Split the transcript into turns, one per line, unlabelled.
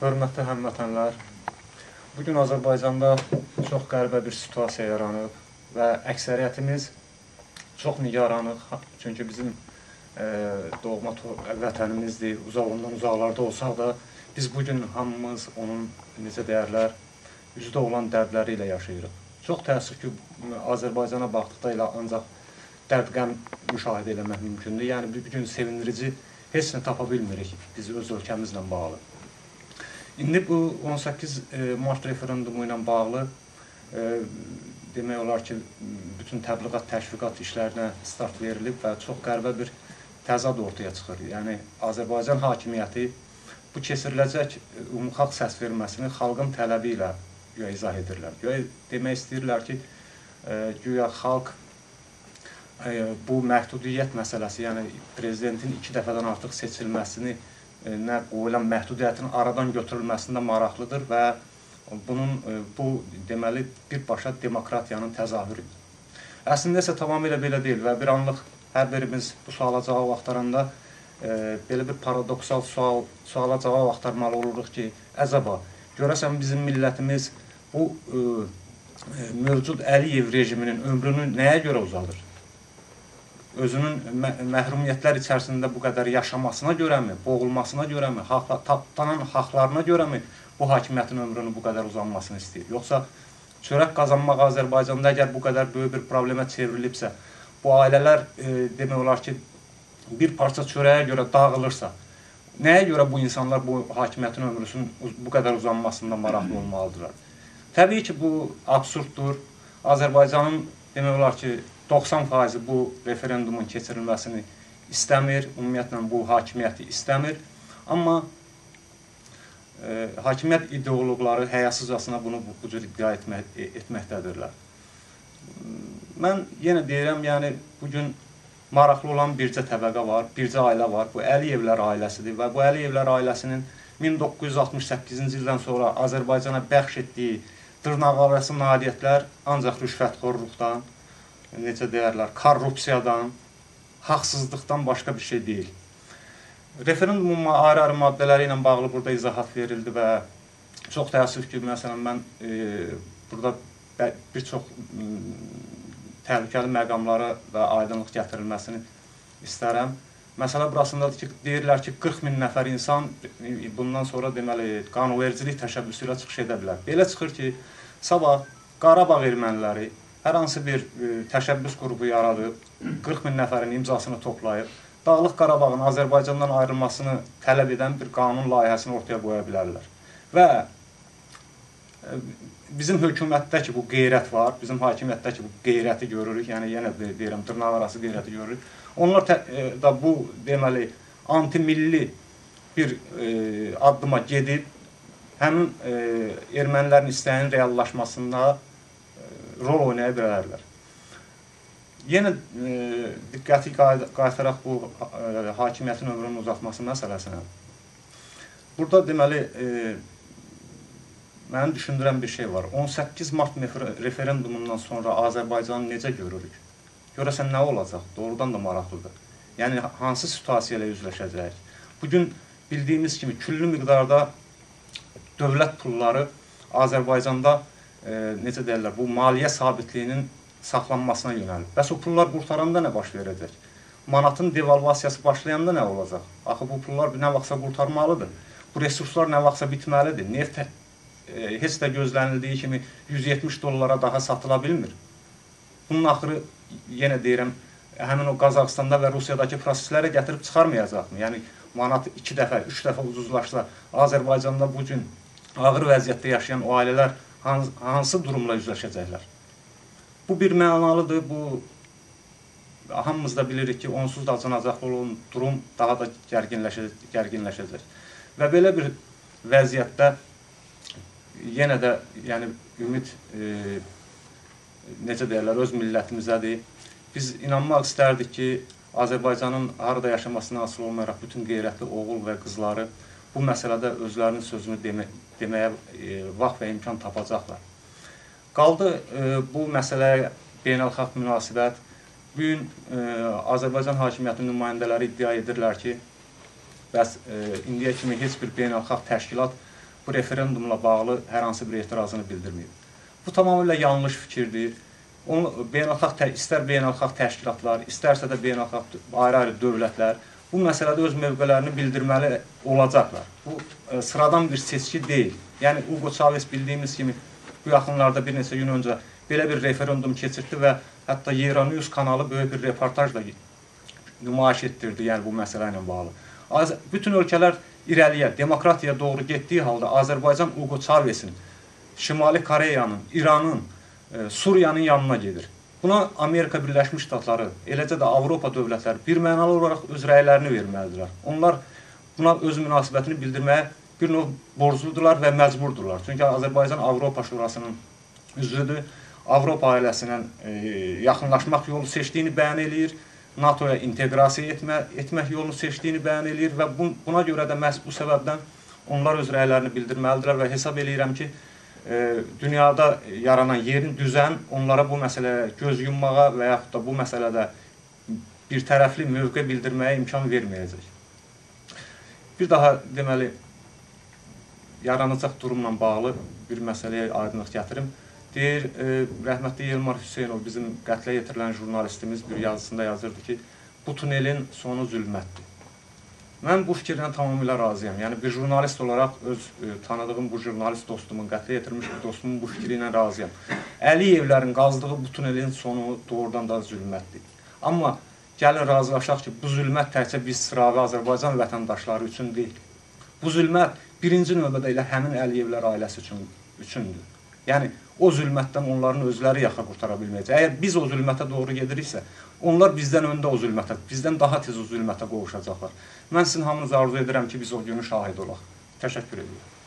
Hörmətli həmvətənlər, bugün Azərbaycanda çox qəribə bir situasiya yaranıb və əksəriyyətimiz çox nigaranıq. Çünki bizim doğma vətənimizdir, uzağından uzaqlarda olsaq da biz bugün hamımız onun necə deyərlər, üzdə olan dərdləri ilə yaşayırıq. Çox təəssüf ki, Azərbaycana baxdıqda ilə ancaq dərd-qəm müşahidə eləmək mümkündür. Yəni, bugün sevindirici heç nə tapa bilmirik biz öz ölkəmizlə bağlı. İndi bu 18 Mart referendumu ilə bağlı demək olar ki, bütün təbliğat, təşviqat işlərinə start verilib və çox qəribə bir təzad ortaya çıxır. Yəni, Azərbaycan hakimiyyəti bu keçiriləcək umumxalq səs verməsini xalqın tələbi ilə izah edirlər. Demək istəyirlər ki, güya xalq bu məhdudiyyət məsələsi, yəni prezidentin 2 dəfədən artıq seçilməsini qoyulan məhdudiyyətin aradan götürülməsində maraqlıdır və bu deməli birbaşa demokratiyanın təzahürüdür. Əslində isə tamamilə belə deyil və bir anlıq hər birimiz bu suala cavab axtaranda belə bir paradoksal suala cavab axtarmalı oluruq ki, əcəba, görəsən bizim millətimiz bu mövcud Əliyev rejiminin ömrünü nəyə görə uzadır? Özünün məhrumiyyətlər içərisində bu qədər yaşamasına görəmi, boğulmasına görəmi, tapdanan haqlarına görəmi bu hakimiyyətin ömrünün bu qədər uzanmasını istəyir? Yoxsa çörək qazanmaq Azərbaycanda əgər bu qədər böyük bir problemə çevrilibsə, bu ailələr demək olar ki, bir parça çörəyə görə dağılırsa, nəyə görə bu insanlar bu hakimiyyətin ömrünün bu qədər uzanmasında maraqlı olmalıdırlar? Təbii ki, bu absurddur. Azərbaycanın demək olar ki, 90% bu referendumun keçirilməsini istəmir, ümumiyyətlə bu hakimiyyəti istəmir. Amma hakimiyyət ideoloqları həyasızcasına bunu bu cür iddia etməkdədirlər. Mən yenə deyirəm, yəni bugün maraqlı olan bircə təbəqə var, bircə ailə var. Bu Əliyevlər ailəsidir və bu Əliyevlər ailəsinin 1968-ci ildən sonra Azərbaycana bəxş etdiyi dırnaqarası nailiyyətlər ancaq rüşvətxorluqdan, necə deyərlər, korrupsiyadan, haqsızlıqdan başqa bir şey deyil. Referendumun ayrı-ayrı maddələri ilə bağlı burada izahat verildi və çox təəssüf ki, məsələn, mən burada bir çox təhlükəli məqamlara və aydınlıq gətirilməsini istərəm. Məsələ burasındadır ki, deyirlər ki, 40 min nəfər insan bundan sonra deməli qanunvericilik təşəbbüsü ilə çıxış edə bilər. Belə çıxır ki, sabah Qarabağ erməniləri hər hansı bir təşəbbüs qrupu yaradıb, 40 min nəfərin imzasını toplayıb, Dağlıq Qarabağın Azərbaycandan ayrılmasını tələb edən bir qanun layihəsini ortaya qoya bilərlər. Və bizim hökumətdə ki, bu qeyrət var, bizim hakimiyyətdə ki, bu qeyrəti görürük, yəni yenə deyirəm, dırnaqarası qeyrəti görürük. Onlar da bu, deməli, anti-milli bir addıma gedib, həmin ermənilərin istəyinin reallaşmasında rol oynaya bilərlər. Yenə diqqəti qaytaraq bu hakimiyyətin ömrünün uzatması məsələsinə. Burada deməli, mənim düşündürən bir şey var. 18 Mart referendumundan sonra Azərbaycanı necə görürük? Görəsən nə olacaq? Doğrudan da maraqlıdır. Yəni, hansı situasiya ilə üzləşəcəyik? Bugün bildiyimiz kimi küllü miqdarda dövlət pulları Azərbaycanda necə deyirlər, bu maliyyə sabitliyinin saxlanmasına yönəlib. Bəs o pullar qurtaranda nə baş verəcək? Manatın devalvasiyası başlayanda nə olacaq? Axı bu pullar nə vaxtsa qurtarmalıdır. Bu resurslar nə vaxtsa bitməlidir. Neft heç də gözlənildiyi kimi 170 dollara daha satıla bilmir. Bunun axırı, yenə deyirəm, həmin o Qazaxıstanda və Rusiyadakı proseslərə gətirib çıxarmayacaqmı? Yəni, manat 2 dəfə, 3 dəfə ucuzlaşsa, Azərbaycanda bugün ağır vəziyyətdə yaşayan o ailələr hansı durumla üzləşəcəklər? Bu bir mənalıdır, bu hamımız da bilirik ki, onsuz da acınacaqlı olan durum daha da gərginləşəcək. Və belə bir vəziyyətdə yenə də yəni, ümid necə deyərlər, öz millətimizədir. Biz inanmaq istərdik ki, Azərbaycanın harada yaşamasına asılı olmayaraq bütün qeyrətli oğul və qızları bu məsələdə özlərinin sözünü deməyə vaxt və imkan tapacaqlar. Qaldı bu məsələyə beynəlxalq münasibət. Bugün Azərbaycan hakimiyyətinin nümayəndələri iddia edirlər ki, bəs indiyə kimi heç bir beynəlxalq təşkilat bu referendumla bağlı hər hansı bir etirazını bildirməyib. Bu tamamilə yanlış fikirdir. İstər beynəlxalq təşkilatlar, istərsə də beynəlxalq ayrı-ayrı dövlətlər bu məsələdə öz mövqələrini bildirməli olacaqlar. Bu sıradan bir seçki deyil. Yəni, Hugo Chavez bildiyimiz kimi bu yaxınlarda bir neçə gün öncə belə bir referendum keçirdi və hətta Euronews kanalı böyük bir reportajla nümayiş etdirdi, yəni bu məsələ ilə bağlı. Bütün ölkələr irəliyə, demokratiyaya doğru getdiyi halda Azərbaycan Hugo Chavez'in, Şimali Koreyanın, İranın, Suriyanın yanına gedir. Buna Amerika Birləşmiş Ştatları, eləcə də Avropa dövlətləri birmənalı olaraq öz rəylərini verməlidirlər. Onlar buna öz münasibətini bildirməyə bir növ borcludurlar və məcburdurlar. Çünki Azərbaycan Avropa Şurasının üzvüdür, Avropa ailəsindən yaxınlaşmaq yolu seçdiyini bəyan edir, NATOya inteqrasiya etmək yolunu seçdiyini bəyan edir və buna görə də məhz bu səbəbdən onlar öz rəylərini bildirməlidirlər və hesab edirəm ki, dünyada yaranan yerin düzən onlara bu məsələyə göz yummağa və yaxud da bu məsələdə bir tərəfli mövqe bildirməyə imkan verməyəcək. Bir daha deməli, yaranacaq durumla bağlı bir məsələyə aydınlıq gətirim. Deyir, rəhmətli Elmar Hüseynov, bizim qətlə yetirilən jurnalistimiz bir yazısında yazırdı ki, bu tunelin sonu zülmətdir. Mən bu fikirdən tamamilə razıyam. Yəni, bir jurnalist olaraq öz tanıdığım bu jurnalist dostumun, qətlə yetirmiş bir dostumun bu fikri ilə razıyam. Əliyevlərin qazdığı bu tunelin sonu doğrudan da zülmətdir. Amma gəlin razılaşaq ki, bu zülmət təkcə biz sıravi Azərbaycan vətəndaşları üçün deyil. Bu zülmət birinci növbədə elə həmin Əliyevlər ailəsi üçündür. Yəni, o zülmətdən onların özləri yaxa qurtara bilməyəcək. Əgər biz o zülmətə doğru gediriksə, onlar bizdən öndə o zülmətə, bizdən daha tez o zülmətə qovuşacaqlar. Mən sizin hamınızı arzu edirəm ki, biz o günün şahid olaq. Təşəkkür edirəm.